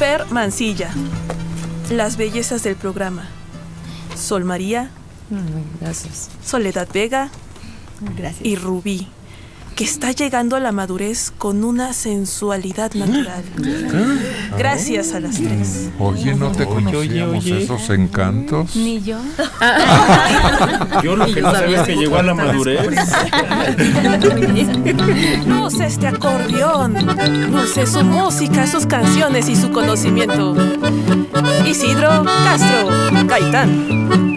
Fer Mancilla. Las bellezas del programa. Sol María. Gracias. Soledad Vega. Gracias. Y Rubí, que está llegando a la madurez con una sensualidad natural. Gracias a las tres. Oye, ¿no te conocíamos esos encantos? Ni yo. Yo lo que no sabía es que llegó a la madurez. Luce este acordeón, luce su música, sus canciones y su conocimiento. Isidro Castro Gaitán.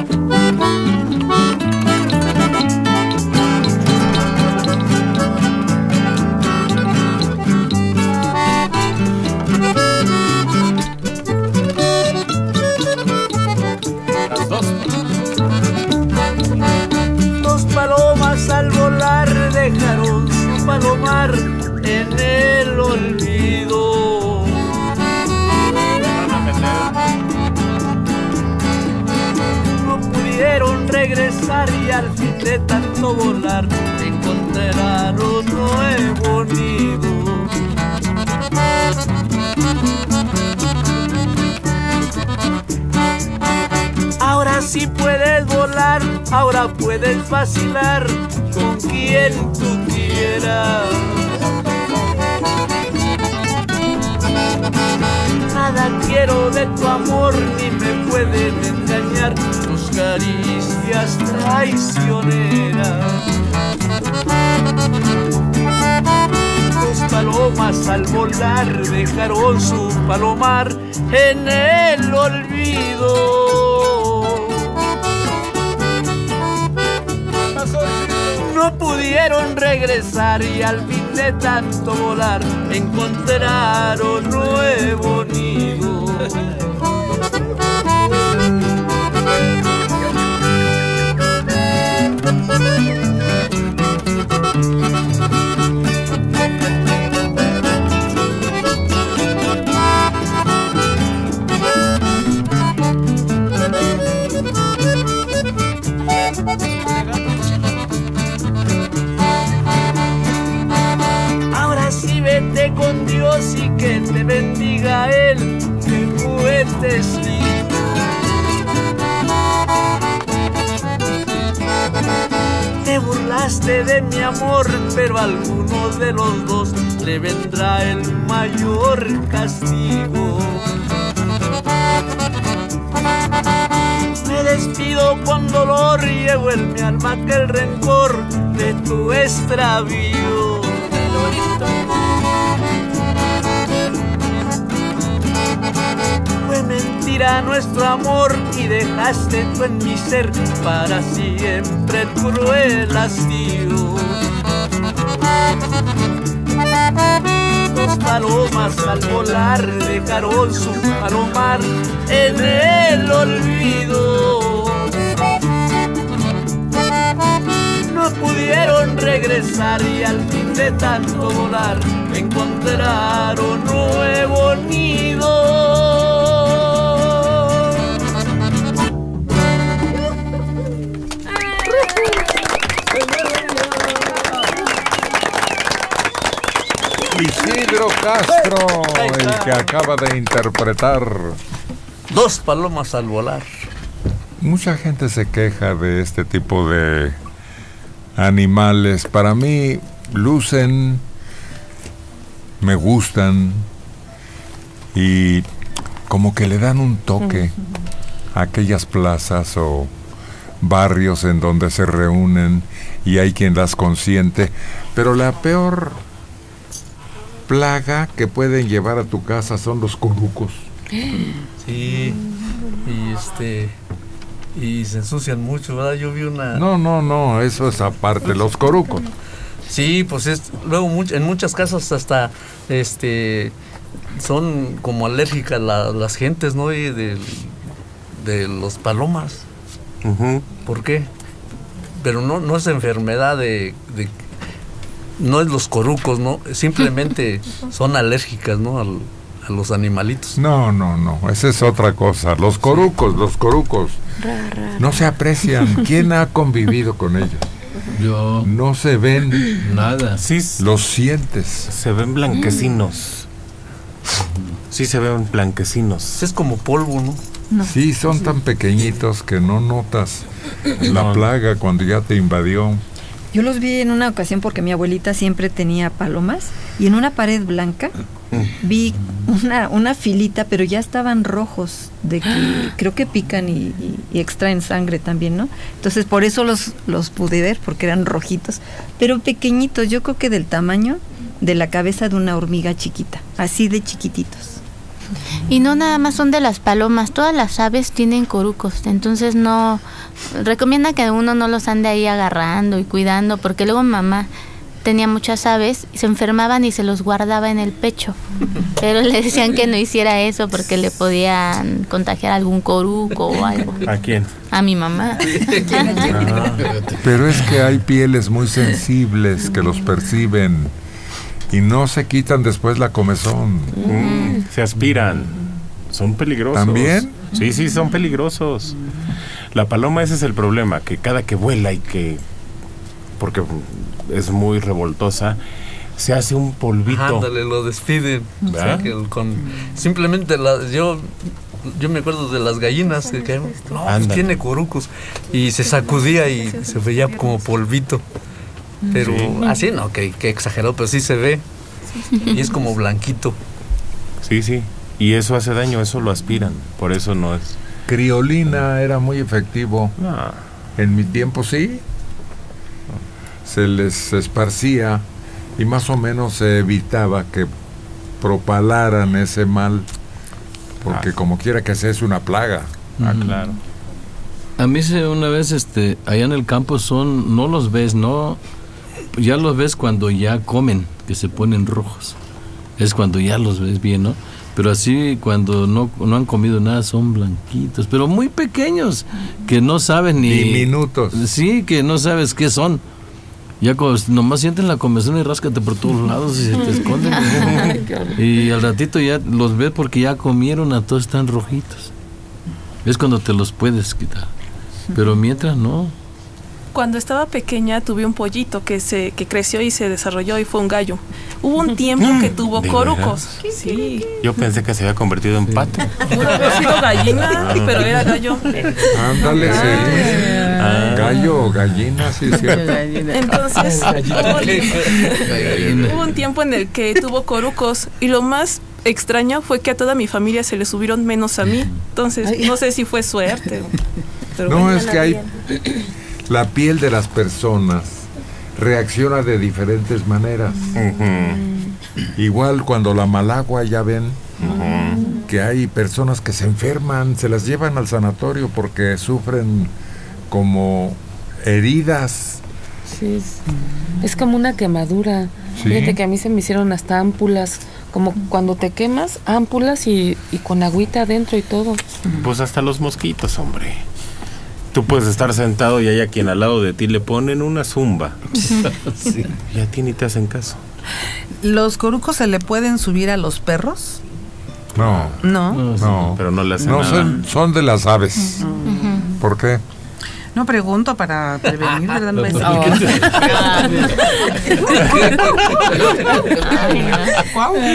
Al volar dejaron su palomar en el olvido. No pudieron regresar y al fin de tanto volar encontraron nuevo nido. Ahora sí puedes volar, ahora puedes vacilar con quien tú quieras. Nada quiero de tu amor, ni me pueden engañar tus caricias traicioneras. Dos palomas al volar dejaron su palomar en el olvido. No pudieron regresar y al fin de tanto volar encontraron nuevo nido. Vete con Dios y que te bendiga Él, que fue testigo. Te burlaste de mi amor, pero a alguno de los dos le vendrá el mayor castigo. Me despido con dolor, llevo en mi alma aquel rencor de tu extravío. Fue mentira nuestro amor y dejaste tú en mi ser para siempre el cruel hastío. Dos palomas al volar dejaron su palomar en el olvido. No pudieron regresar y al fin de tanto volar encontraron nuevo nido. Isidro Castro, el que acaba de interpretar Dos palomas al volar. Mucha gente se queja de este tipo de animales. Para mí lucen, me gustan y como que le dan un toque a aquellas plazas o barrios en donde se reúnen y hay quien las consiente, pero la peor plaga que pueden llevar a tu casa son los corucos. Sí, y se ensucian mucho, ¿verdad? Yo vi una... No, eso es aparte, los corucos. Sí, pues luego en muchas casas hasta son como alérgicas las gentes, ¿no? De los palomas. Uh-huh. ¿Por qué? Pero no es enfermedad no es los corucos, ¿no? Simplemente son alérgicas, ¿no? A los animalitos. No, esa es otra cosa. Los corucos no se aprecian. ¿Quién ha convivido con ellos? Yo. No se ven nada. Sí. Los sientes. Se ven blanquecinos. Sí se ven blanquecinos. Es como polvo, ¿no? No. Sí, son tan pequeñitos que no notas la plaga cuando ya te invadió. Yo los vi en una ocasión porque mi abuelita siempre tenía palomas y en una pared blanca vi una filita, pero ya estaban rojos, de que creo que pican y extraen sangre también, ¿no? Entonces por eso los pude ver, porque eran rojitos, pero pequeñitos, yo creo que del tamaño de la cabeza de una hormiga chiquita, así de chiquititos. Y no nada más son de las palomas, todas las aves tienen corucos, entonces no recomienda que uno no los ande ahí agarrando y cuidando, porque luego mamá tenía muchas aves y se enfermaban y se los guardaba en el pecho, pero le decían que no hiciera eso porque le podían contagiar algún coruco o algo. ¿A quién? A mi mamá. Pero es que hay pieles muy sensibles que los perciben y no se quitan después la comezón. Se aspiran. Son peligrosos. ¿También? Sí, son peligrosos. La paloma, ese es el problema, que cada que vuela porque es muy revoltosa, se hace un polvito. Ándale, lo despiden. O sea, que simplemente yo me acuerdo de las gallinas que pues tiene corucos y se sacudía y se veía como polvito. Pero así no, que exagerado, pero sí se ve. Y es como blanquito. Sí. Y eso hace daño, eso lo aspiran. Por eso no es. Criolina era muy efectivo. No. En mi tiempo sí. Se les esparcía y más o menos se evitaba que propalaran ese mal. Porque como quiera que sea es una plaga. Claro. A mí una vez allá en el campo no los ves, no, ya los ves cuando ya comen, que se ponen rojos. Es cuando ya los ves bien, ¿no? Pero así cuando no han comido nada son blanquitos, pero muy pequeños, que no sabes ni... Diminutos. Sí, que no sabes qué son. Ya nomás sienten la comezón y ráscate por todos lados y se te esconden. Y al ratito ya los ves porque ya comieron, a todos están rojitos. Es cuando te los puedes quitar. Pero mientras no. Cuando estaba pequeña tuve un pollito que creció y se desarrolló y fue un gallo. Hubo un tiempo que tuvo ¿de corucos. veras? Sí. Yo pensé que se había convertido en pato. Pudo haber sido gallina, pero era gallo. Ándale, sí. Gallo o gallina, sí, cierto. Entonces, hubo un tiempo en el que tuvo corucos y lo más extraño fue que a toda mi familia se le subieron menos a mí. Entonces, no sé si fue suerte. Pero No, bueno, es que hay... La piel de las personas reacciona de diferentes maneras. Igual cuando la malagua, ya ven que hay personas que se enferman, se las llevan al sanatorio porque sufren como heridas. Sí, es como una quemadura. ¿Sí? Fíjate que a mí se me hicieron hasta ámpulas, como cuando te quemas, ámpulas y con agüita adentro y todo. Pues hasta los mosquitos, hombre. Tú puedes estar sentado y hay a quien al lado de ti le ponen una zumba. Sí. Y a ti ni te hacen caso. ¿Los corucos se le pueden subir a los perros? No. No. Pero no le hacen No, nada. son de las aves. ¿Por qué? No pregunto para prevenir, ¿verdad? No me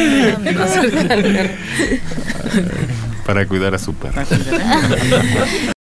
Para cuidar a su perro.